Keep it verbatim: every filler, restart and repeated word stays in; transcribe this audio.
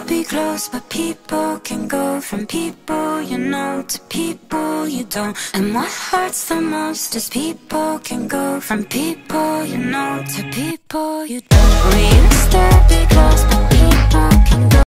be close, but people can go from people you know to people you don't. And what hurts the most is people can go from people you know to people you don't. We used to be close, but people can go